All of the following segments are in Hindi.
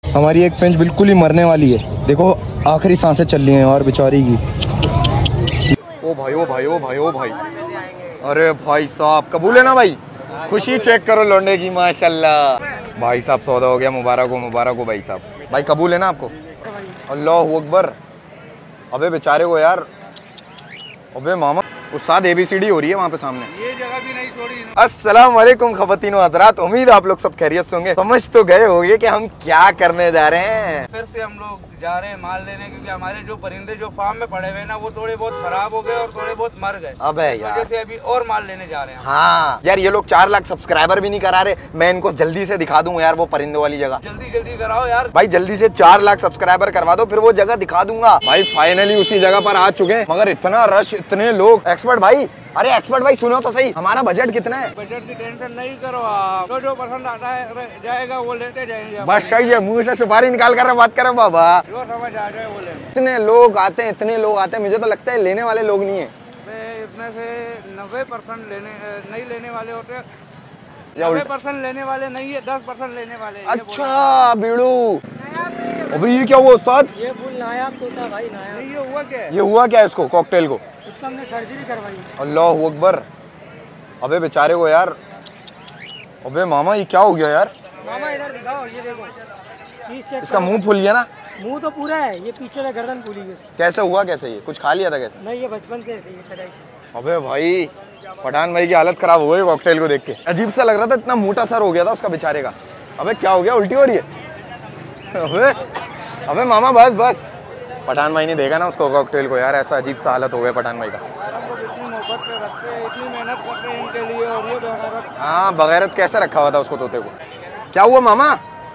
हमारी एक फिंच बिल्कुल ही मरने वाली है, देखो आखिरी सांसें चल रही हैं और बेचारी की। ओ भाई ओ भाई ओ भाई ओ भाई, अरे भाई साहब कबूल है ना भाई, खुशी चेक करो लौंडे की माशाल्लाह। भाई साहब सौदा हो गया, मुबारक हो भाई साहब। भाई कबूल है ना आपको? अल्लाह अकबर। अबे बेचारे को यार, अबे मामा उस्ताद ABCD हो रही है वहाँ पे सामने। ये जगह भी नहीं छोड़ी। अस्सलाम वालेकुम ख़वातीन व हज़रात, उम्मीद आप लोग सब खैरियत से होंगे। समझ तो गए होंगे कि हम क्या करने जा रहे हैं। फिर से हम लोग जा रहे हैं माल लेने, क्योंकि हमारे जो परिंदे जो फार्म में पड़े हुए ना वो थोड़े बहुत खराब हो गए और थोड़े बहुत मर गए। अबे यार, वजह से अभी और माल लेने जा रहे हैं। हाँ यार, ये लोग 4 लाख सब्सक्राइबर भी नहीं करा रहे। मैं इनको जल्दी से दिखा दूंगा यार वो परिंदों वाली जगह। जल्दी कराओ यार भाई, जल्दी से 4 लाख सब्सक्राइबर करवा दो, फिर वो जगह दिखा दूंगा। भाई फाइनली उसी जगह पर आ चुके हैं, मगर इतना रश, इतने लोग। एक्सपर्ट भाई, अरे एक्सपर्ट भाई सुनो तो सही, हमारा बजट कितना है? बजट की टेंशन नहीं करो आप, जो पसंद आता है जाएगा वो लेते जाएंगे। बस चाहिए, मुंह से सुपारी निकाल कर बात करो बाबा। जो समझ आ जाए वो ले। इतने लोग आते हैं, मुझे तो लगता है लेने वाले लोग नहीं है। इसमें से 90% नहीं लेने वाले होते हैं। 90% लेने वाले नहीं है, 10% लेने वाले। अच्छा बीड़ू, अभी ये क्या हुआ उस्ताद? ये फुल नायाब तोता भाई, नायाब। ये हुआ क्या? ये हुआ क्या इसको, कॉकटेल को? इसका हमने सर्जरी करवाई। अल्लाह अकबर। अबे बेचारे को यार, अबे मामा ये क्या हो गया यार? मामा इधर दिखाओ, ये देखो इसका मुंह फूल गया ना? मुंह तो पूरा है, ये पीछे से गर्दन फूली है। कैसे हुआ, कैसे ये कुछ खा लिया था कैसे? नहीं, ये बचपन से ऐसे ही पैदाइश। अबे भाई, पठान भाई की हालत खराब हो गई कॉकटेल को देख के। अजीब सा लग रहा था, इतना मोटा सर हो गया था उसका बेचारे का। अबे क्या हो गया, उल्टी हो रही है? अबे मामा बस। पठान भाई ने देखा ना उसको, कॉकटेल को यार, ऐसा अजीब सा हालत हो गया पठान भाई का। इतनी मेहनत करते हैं इनके लिए, और ये बगैरत। हाँ, बगैरत कैसे रखा हुआ था उसको तोते को? क्या हुआ मामा,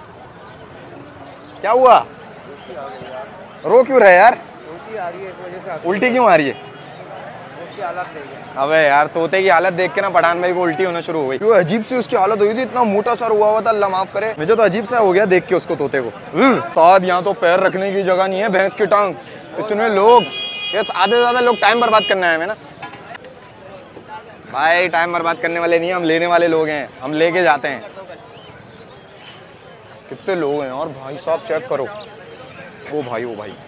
क्या हुआ? रो क्यों रहे यार? उल्टी आ रही है, इस वजह से। उल्टी क्यों आ रही है? उसकी हालत देख। अबे यार, तोते की हालत देख के ना पठान भाई को उल्टी होना शुरू हो गई। क्यों अजीब सी उसकी हालत हुई थी, इतना मोटा सर हुआ था, अल्लाह माफ करे। मुझे तो अजीब सा हो गया देख के उसको, तोते को। ताद यहाँ तो पैर रखने की जगह नहीं है, भैंस की टांग। इतने लोग, यस आधे से ज्यादा लोग टाइम बर्बाद करने आए हैं ना भाई। टाइम बर्बाद करने वाले नहीं, हम लेने वाले लोग हैं, हम लेके जाते हैं। कितने लोग हैं और भाई साहब चेक करो। ओ भाई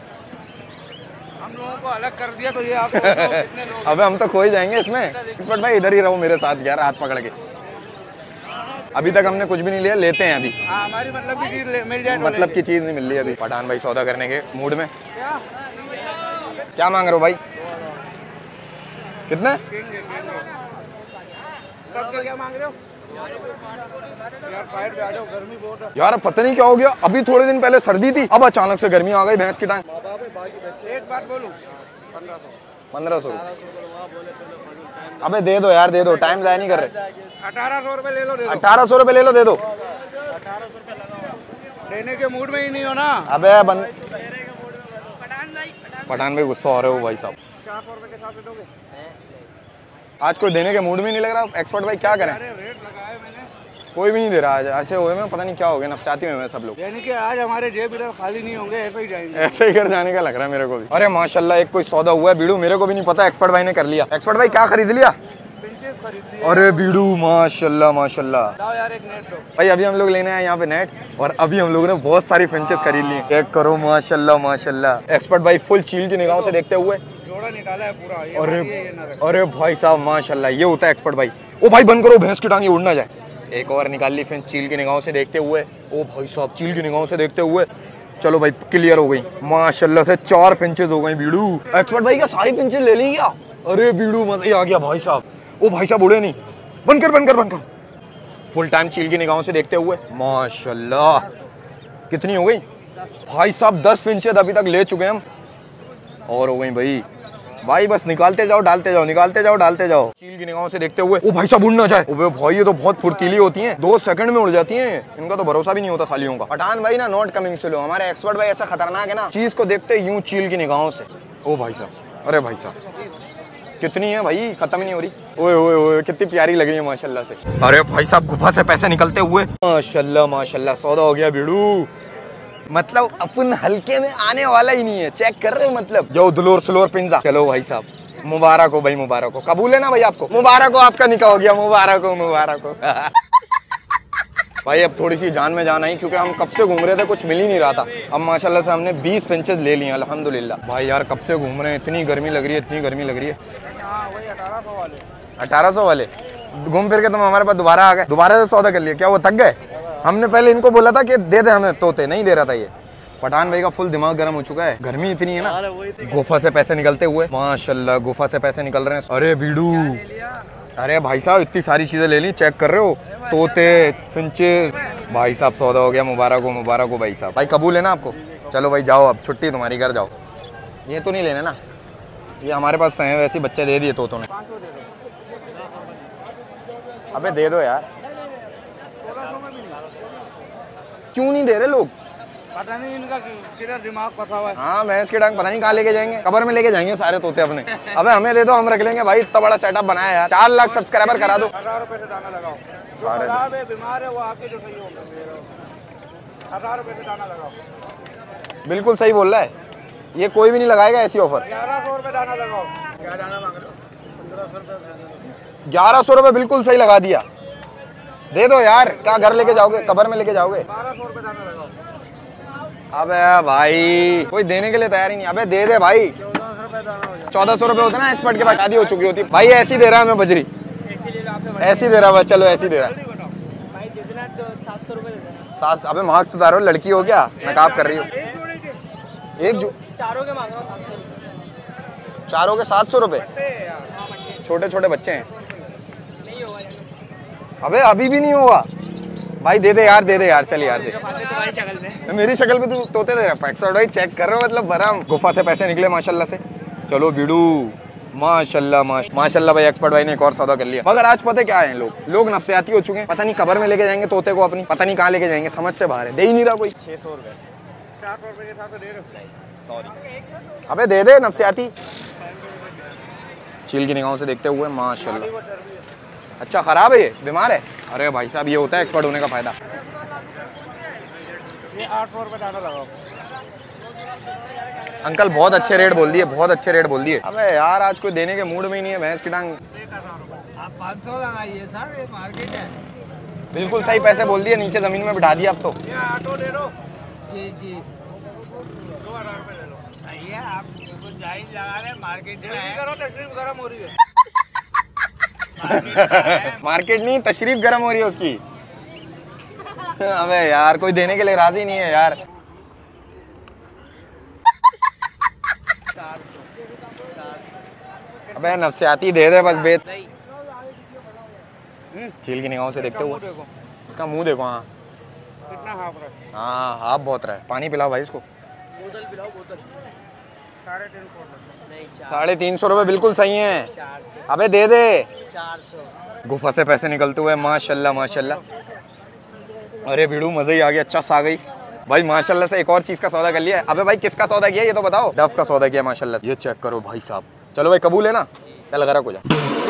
हम लोगों को अलग कर दिया तो ये आप कितने लोग? अबे हम तो खो ही जाएंगे इसमें। एक्सपर्ट भाई इधर ही रहो मेरे साथ यार, हाथ पकड़ के। अभी तक हमने कुछ भी नहीं लिया, लेते हैं अभी। हमारी मतलब की चीज मिल जाए। मतलब की चीज नहीं मिल रही अभी। पठान भाई सौदा करने के मूड में। क्या मांग रहे हो भाई? कितने? क्या मांग रहे हो यार? गर्मी बहुत है यार, पता नहीं क्या हो गया, अभी थोड़े दिन पहले सर्दी थी, अब अचानक से गर्मी आ गई भैंस की टांग। एक बात बोलूं, 1500। अबे दे दो यार, दे दो, टाइम जाया नहीं कर रहे। 1800 रुपए ले लो। 1800 रुपए ले लो, दे दो। 1800 रुपए लगाओ, देने के मूड में ही नहीं हो ना। अबे पठान भाई गुस्सा हो रहे हो भाई साहब। 400 रुपए के साथ दे दोगे? आज कोई देने के मूड में नहीं लग रहा। एक्सपर्ट भाई क्या करें? अरे रेट लगाए मैंने, कोई भी नहीं दे रहा आज। ऐसे हुए में पता नहीं क्या हो गया, नफसियाती हुए में सब लोग। यानी कि आज हमारे जेब इधर खाली नहीं होंगे, ऐसे ही जाएंगे। ऐसे ही कर जाने का लग रहा है मेरे को भी। अरे माशाल्लाह, एक कोई सौदा हुआ है बीड़ू, मेरे को भी नहीं पता, एक्सपर्ट भाई ने कर लिया। एक्सपर्ट भाई क्या खरीद लिया? पिंचेस खरीद लिए। अरे बीड़ू माशाल्लाह माशाल्लाह। लाओ यार एक नेट दो भाई। अभी हम लोग लेने आए यहाँ पे नेट, और अभी हम लोगों ने बहुत सारी फिंचेस खरीद ली। चेक करो माशाल्लाह माशाल्लाह। एक्सपर्ट भाई फुल चील की निगाहों से देखते हुए जोड़ा निकाला है पूरा। अरे भाई साहब माशाल्लाह, ये होता है एक्सपर्ट भाई। ओ भाई बंद करो, भैंस की टांग उड़ ना जाए। एक और निकाल ली फिर चील की निगाहों से देखते हुए। ओ भाई साहब, चील की निगाहों से देखते हुए। चलो भाई, क्लियर हो गई माशाल्लाह से। 4 फिंचेस हो गई बीड़ू। एक्सपर्ट भाई क्या सारी फिंचेस ले ली क्या? अरे बीड़ू मजा ही आ गया भाई साहब। ओ भाई साहब उड़े नहीं, बंद कर। फुल टाइम चील की निगाहों से देखते हुए माशाल्लाह। कितनी हो गई भाई साहब? 10 फिंचेस अभी तक ले चुके हैं हम, और हो गई भाई बस निकालते जाओ, डालते जाओ, निकालते जाओ, डालते जाओ। चील की निगाहों से देखते हुए। ओ भाई साहब उड़ ना जाए। ओबे भाई, ये तो बहुत फुर्तीली होती हैं, 2 सेकंड में उड़ जाती हैं। इनका तो भरोसा भी नहीं होता सालियों का। पठान भाई ना नॉट कमिंग स्लो। हमारे एक्सपर्ट भाई ऐसा खतरनाक है ना, चीज को देखते यूं चील की निगाहों से। ओ भाई साहब, अरे भाई साहब कितनी है भाई, खत्म ही नहीं हो रही। ओए ओए ओए, कितनी प्यारी लग रही है माशाल्लाह से। अरे भाई साहब, गुफा से पैसे निकलते हुए माशाल्लाह माशाल्लाह। सौदा हो गया बीड़ू, मतलब अपन हल्के में आने वाला ही नहीं है। चेक कर रहे हो मतलब, जो दुलोर स्लोर पिंजा। चलो भाई साहब, मुबारक हो भाई, मुबारक हो। कबूल है ना भाई आपको? मुबारक हो, आपका निकाह हो गया। मुबारक हो। भाई अब थोड़ी सी जान में जान आई, क्योंकि हम कब से घूम रहे थे, कुछ मिल ही नहीं रहा था। अब माशाल्लाह से हमने 20 फिंचेस ले लिए अल्हम्दुलिल्लाह। भाई यार कब से घूम रहे हैं, इतनी गर्मी लग रही है, इतनी गर्मी लग रही है। 1800 वाले घूम फिर के तुम हमारे पास दोबारा आ गए, दोबारा से सौदा कर लिया। क्या वो थक गए? हमने पहले इनको बोला था कि दे दे हमें तोते, नहीं दे रहा था ये। पठान भाई का फुल दिमाग गर्म हो चुका है, गर्मी इतनी है ना। गुफा से पैसे निकलते हुए माशाल्लाह, गुफा से पैसे निकल रहे हैं। अरे बीडू, अरे भाई साहब इतनी सारी चीजें ले ली, चेक कर रहे हो, तोते, फिंचेस। भाई साहब सौदा हो गया, मुबारक हो, मुबारक हो भाई साहब। भाई कबूल है ना आपको? चलो भाई जाओ, अब छुट्टी तुम्हारी, घर जाओ। ये तो नहीं लेने ना, ये हमारे पास तो हैं वैसे बच्चे, दे दिए तोतों ने। अबे दे दो यार, क्यों नहीं दे रहे लोग? पता नहीं इनका किधर दिमाग फंसा हुआ है। हाँ भैंस की टांग पता नहीं कहाँ लेके जाएंगे, कब्र में लेके जाएंगे सारे तोते अपने। अबे हमें दे दो, हम रख लेंगे भाई, इतना बड़ा सेटअप बनाया यार। 4 लाख सब्सक्राइबर करा दो। 1000 रुपए से दाना लगाओ, सारे बीमार है वो आके जो सही होगा। 1000 रुपए से दाना लगाओ। बिल्कुल सही बोल रहा है, ये कोई भी नहीं लगाएगा ऐसी ऑफर। 1100 रुपए दाना लगाओ। क्या दाना मांग रहे हो? 1500 रुपए। 1100 रुपए बिल्कुल सही लगा दिया, दे दो यार। क्या घर लेके जाओगे, कब्र में लेके जाओगे? 1200 रुपए दाना लगाओ। अबे भाई कोई देने के लिए तैयार ही नहीं। अबे दे दे भाई, 1400 रुपए दाना हो जाए। 1400 रुपए होता ना, एक्सपर्ट के पास शादी हो चुकी होती। भाई ऐसी दे रहा है हमें बजरी, ऐसी दे रहा है, चलो ऐसी दे रहा है। भाई जितना 700 रुपए दे देना। 7? अबे मार्क्स उतारो, लड़की हो क्या, नकाब कर रही हो? एक जो चारों के मांग रहा हूँ 700 रुपए। चारों के 700 रुपए? छोटे छोटे बच्चे हैं। नहीं होगा। अबे अभी भी नहीं होगा भाई, दे दे यार, दे दे यार, चल यार दे। तुम्हारी शक्ल में, मेरी शक्ल पे तू तोते दे रहा है। एक्सपर्ट भाई चेक कर रहे हो, मतलब भरम। गुफा से पैसे निकले माशाल्लाह से। चलो बीडू, माशाल्लाह माशाल्लाह भाई, एक्सपर्ट भाई ने एक और सौदा कर लिया। मगर आज पता क्या है, लोग नफसियाती हो चुके हैं। पता नहीं कब्र में लेके जाएंगे तोते को अपनी, पता नहीं कहाँ लेके जाएंगे, समझ से बाहर है। दे ही नहीं रहा कोई। 600 रुपए। 400 रुपए के साथ दे रहे हो? सॉरी। अबे दे दे, नफसियाती। चील की निगाहों से देखते हुए माशाल्लाह। अच्छा खराब है ये, बीमार है? अरे भाई साहब ये होता है एक्सपर्ट होने का फायदा। ये 800 रुपए दाना लगाओ। अंकल बहुत अच्छे रेट बोल दिए, बहुत अच्छे रेट बोल दिए। अबे यार आज कोई देने के मूड में ही नहीं है, भैंस की टांग। आप 500 लगाइए सर, ये मार्केट है। बिल्कुल सही पैसे बोल दिए, नीचे जमीन में बिठा दिया अब तो। ये ऑटो दे दो। जी 2000 रुपए ले लो। सही है, आप कुछ जायज लगा रहे हैं, मार्केट में है। करो, तशरीफ गरम हो रही है। मार्केट नहीं, तशरीफ गर्म हो रही है उसकी। अबे यार कोई देने के लिए राजी नहीं है यार। 400। अबे नफसियाती दे दे बस, बेच। चील की निगाहों से देखते हुए इसका मुंह देखो। हाँ कितना हाफ रहा? हाँ हाफ बहुत रहा है। पानी पिलाओ भाई इसको। बोतल पिलाओ, बोतल। 350 नहीं, 350 रुपए बिल्कुल सही है। 400। अबे दे दे। 400। गुफा से पैसे निकलते हुए माशाल्लाह माशाल्लाह। अरे भिड़ू मजे ही आ गया, अच्छा आ गई भाई माशाल्लाह से। एक और चीज का सौदा कर लिया। अबे भाई किसका सौदा किया ये तो बताओ? डफ का सौदा किया माशाल्लाह से। ये चेक करो भाई साहब। चलो भाई कबूल है ना? क्या लगा रहा को जा।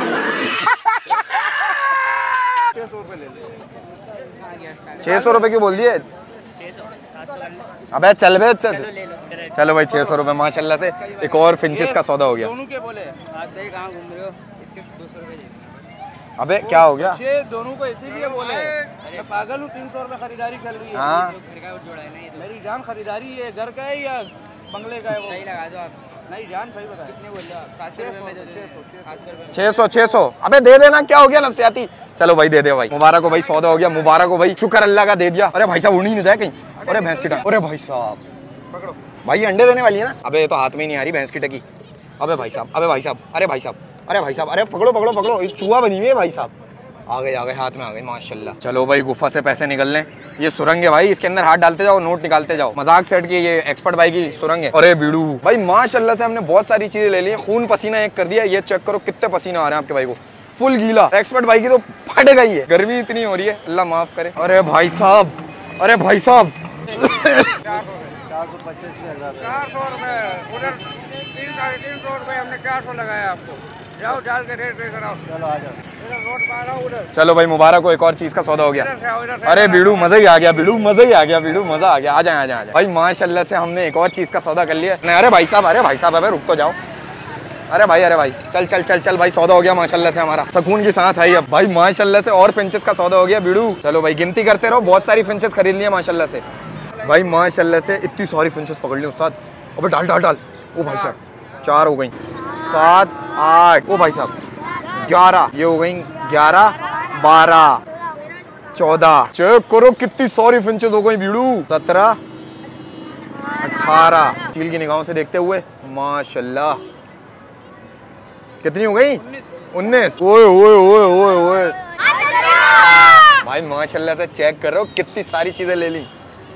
600 रुपए ले लो। 600 रुपए क्यों बोल दिए? 700। अबे चल बे चल। ले लो। चलो भाई 600 रुपए माशाल्लाह से। एक और फिंचेस का सौदा हो गया। दोनों के बोले आप दे कहाँ घूम रहे हो? इसके 200 रुपए दे। अबे क्या हो गया? ये दोनों को इसीलिए बोले, मैं पागल हूँ। 300 रुपए खरीदारी चल रही है। हाँ मेरी जान खरीदारी है, घर का है या बंगले का है? वो सही लगा दो आप। नहीं जान सही बता। कितने बोल रहे हो? 700 रुपए में दे दो। 600। अबे दे देना, क्या हो गया नफसियाती? चलो भाई दे दे भाई, मुबारक हो भाई, सौदा हो गया, मुबारक हो भाई, शुक्र अल्लाह का, दे दिया। अरे भाई साहब उड़ी नहीं जाए कहीं। अरे भैंस की टांग। अरे भाई साहब पकड़ो भाई, अंडे देने वाली है ना? अबे ये तो हाथ में ही नहीं आ रही भैंस की टकी। अबे भाई साहब, अबे भाई साहब, अरे भाई साहब, अरे भाई साहब, अरे पकड़ो पकड़ो पकड़ो, ये चूहा बनी हुई है भाई साहब। आ गए हाथ में आ गए माशाल्लाह। चलो भाई गुफा से पैसे निकल लें। ये सुरंग है भाई, इसके अंदर हाथ डालते जाओ, नोट निकालते जाओ। मजाक सेट की ये एक्सपर्ट भाई की सुरंग है। अरे बीड़ू भाई माशाल्लाह से हमने बहुत सारी चीजें ले ली। खून पसीना एक कर दिया। ये चेक करो कितने पसीना आ रहे हैं आपके भाई को, फुल गीला। एक्सपर्ट भाई की तो फट गई है, गर्मी इतनी हो रही है, अल्लाह माफ करे। अरे भाई साहब, अरे भाई साहब 400 रुपए उधर 300 रुपए हमने 400 लगाया आपको। जाओ डाल के रेट पे कराओ। चलो आ जाओ, इधर रोड पे आ रहा हूं उधर। चलो भाई मुबारक हो, एक और चीज का सौदा हो गया। इधर से आओ, इधर से। अरे बीड़ू मजा ही आ गया, बीड़ू मजा ही आ गया, बीड़ू मजा आ गया। आ जाए भाई माशाल्लाह से हमने एक और चीज का सौदा कर लिया। नहीं अरे भाई साहब, अरे भाई साहब, अबे रुक तो जाओ। अरे भाई चल चल चल चल भाई, सौदा हो गया माशाल्लाह से हमारा, सुकून की सांस आई अब भाई माशाल्लाह से। और फिंचेस का सौदा हो गया बीड़ू। चलो भाई गिनती करते रहो, बहुत सारी फिंचेस खरीद लिया माशाल्लाह से भाई, माशाल्लाह से इतनी सारी फिंचेस पकड़ ली उस्ताद। अबे डाल डाल डाल। ओ भाई साहब 4 हो गई, 7 8, ओ भाई साहब 11, ये हो गई 11 12 14। चेक करो कितनी सारी फिंचेस हो गई बीड़ू। 17 18, चील की निगाहों से देखते हुए माशाल्लाह कितनी हो गई? 19। ओए ओए ओए ओए ओए भाई माशाल्लाह से चेक कर रहे हो कितनी सारी चीजें ले ली।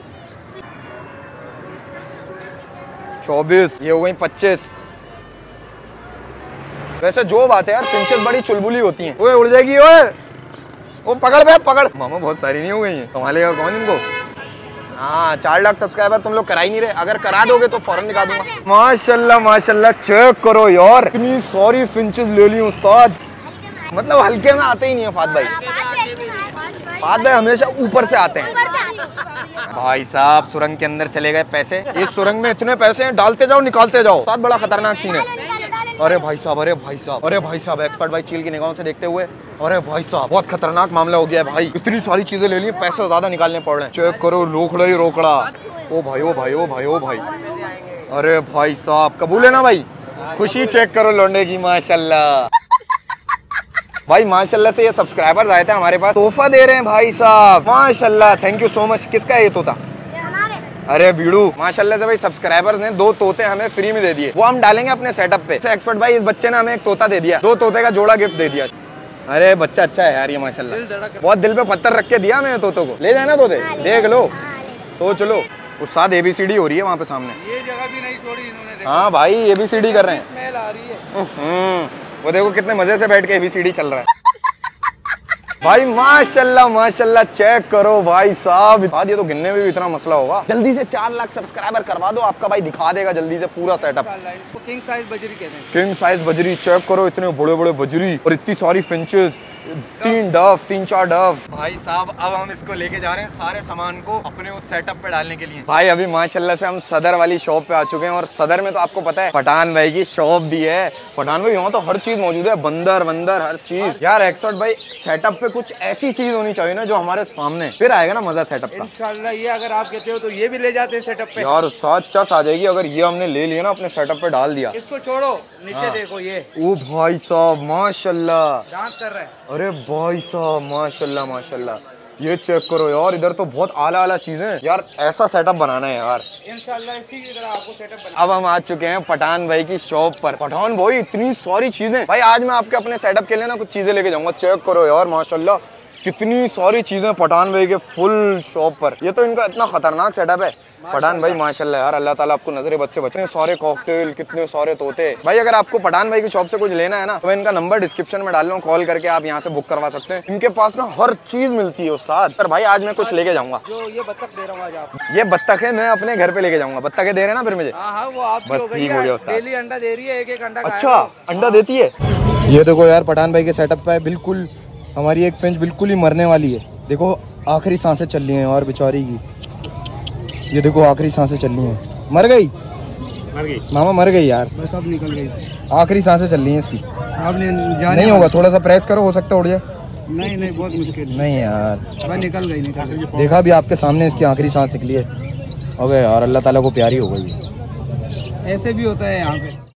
24, ये हो गई 25। वैसे जो बात है यार, फिंचेस बड़ी चुलबुली होती हैं। ओए उड़ जाएगी ओए, वो पकड़ बे पकड़। मामा बहुत सारी नहीं हो गई हैं, संभालेगा कौन इनको? हाँ 4 लाख सब्सक्राइबर तुम लोग करा ही नहीं रहे, अगर करा दोगे तो फौरन दिखा दूंगा। माशाल्लाह माशाल्लाह चेक करो यार, इतनी सारी फिंचेस ले ली उस्ताद। मतलब हल्के में आते ही नहीं है फात भाई, फात भाई हमेशा ऊपर से आते हैं। भाई साहब सुरंग के अंदर चले गए पैसे, इस सुरंग में इतने पैसे हैं, डालते जाओ निकालते जाओ। बहुत बड़ा खतरनाक सीन है। अरे भाई साहब अरे भाई साहब अरे भाई साहब, एक्सपर्ट भाई चील की निगाहों से देखते हुए, अरे भाई साहब बहुत खतरनाक मामला हो गया है भाई। इतनी सारी चीजें ले ली, पैसे ज्यादा निकालने पड़ रहे हैं। चेक करो रोकड़ा ही रोकड़ा। ओ भाई ओ भाई ओ भाई ओ भाई, अरे भाई साहब कबूल है ना भाई? खुशी चेक करो लौंडे की माशाल्लाह। भाई माशाल्लाह से ये सब्सक्राइबर्स आए थे हमारे पास, तोहफा दे रहे हैं भाई साहब माशाल्लाह, थैंक यू सो मच। किसका है ये तोता? अरे बीड़ू माशाल्लाह से भाई सब्सक्राइबर्स ने 2 तोते हमें फ्री में दे दिए, वो हम डालेंगे अपने सेटअप पे। एक्सपर्ट भाई इस बच्चे ने हमें एक तोता दे दिया, 2 तोते का जोड़ा गिफ्ट दे दिया। अरे बच्चा अच्छा है यार ये माशाल्लाह, बहुत दिल पे पत्थर रख के दिया मैं तोतों को। ले जाना तोते, देख लो सोच लो। उस्ताद ABCD हो रही है वहाँ पे सामने, ये जगह भी नहीं छोड़ी इन्होंने। हाँ भाई ABCD कर रहे हैं, स्मेल आ रही है। वो देखो कितने मजे से बैठ के ABCD चल रहा है भाई माशाल्लाह माशाल्लाह। चेक करो भाई साहब, ये तो गिनने में भी इतना मसला होगा। जल्दी से 4 लाख सब्सक्राइबर करवा दो, आपका भाई दिखा देगा जल्दी से पूरा सेटअप। किंग साइज बजरी कहते हैं, किंग साइज बजरी। चेक करो इतने बड़े बड़े बजरी और इतनी सारी फिंचेस, 3 डव 3-4 डव। भाई साहब अब हम इसको लेके जा रहे हैं सारे सामान को अपने उस सेटअप पे डालने के लिए। भाई अभी माशाल्लाह से हम सदर वाली शॉप पे आ चुके हैं, और सदर में तो आपको पता है पठान भाई की शॉप भी है। पठान भाई यहाँ तो हर चीज मौजूद है, बंदर वंदर हर चीज। यार एक्सपर्ट भाई सेटअप पे कुछ ऐसी चीज होनी चाहिए ना जो हमारे सामने, फिर आएगा ना मजा सेटअप का। इंशाल्लाह ये अगर आप कहते हो तो ये भी ले जाते हैं सेटअप पे। यार साथ चस आ जाएगी अगर ये हमने ले लिया ना अपने सेटअप पे डाल दिया। इसको छोड़ो नीचे देखो ये। ओ भाई साहब माशाल्लाह, डांस कर रहा है। अरे भाई साहब माशाल्लाह माशाल्लाह, ये चेक करो यार, इधर तो बहुत आला आला चीजें यार, ऐसा सेटअप बनाना है यार इंशाल्लाह। इसी की तरह आपको सेटअप बना। अब हम आ चुके हैं पठान भाई की शॉप पर। पठान भाई इतनी सारी चीजें, भाई आज मैं आपके अपने सेटअप के लिए ना कुछ चीजें लेके जाऊंगा। चेक करो यार माशाल्लाह कितनी सारी चीजें पठान भाई के फुल शॉप पर। ये तो इनका इतना खतरनाक सेटअप है पठान भाई माशाल्लाह यार, अल्लाह ताला आपको नजरे बद से बचे। सारे कॉकटेल, कितने सारे तोते। भाई अगर आपको पठान भाई की शॉप से कुछ लेना है ना, तो मैं इनका नंबर डिस्क्रिप्शन में डाल रहा हूँ, कॉल करके आप यहाँ से बुक करवा सकते हैं। इनके पास ना हर चीज मिलती है उस्ताद। पर भाई आज मैं कुछ लेके जाऊंगा। जो ये बत्तख दे रहा हूँ आज आपको, ये बत्तख है, मैं अपने घर पे लेके जाऊंगा। बत्तखें दे रहे हैं ना फिर मुझे? हाँ वो आप बस ठीक हो गया उस्ताद। डेली अंडा दे रही है, एक अंडा। अच्छा अंडा देती है? ये देखो यार पठान भाई के सेटअप पे बिल्कुल हमारी एक फिंच बिल्कुल ही मरने वाली है। देखो आखिरी सांसें चल रही हैं और बेचारी की, ये देखो आखिरी सांसें चल रही हैं। मर गई मामा, मर गई यार, बस अब निकल गई। आखिरी सांसें चल रही हैं इसकी। आपने नहीं होगा, थोड़ा सा प्रेस करो, हो सकता है उड़ जाए। नहीं बहुत मुश्किल। नहीं यार निकल गई। देखा भी आपके सामने इसकी आखिरी सांस निकली है। अबे यार अल्लाह ताला को प्यारी हो गई। ऐसे भी होता है यहाँ पे।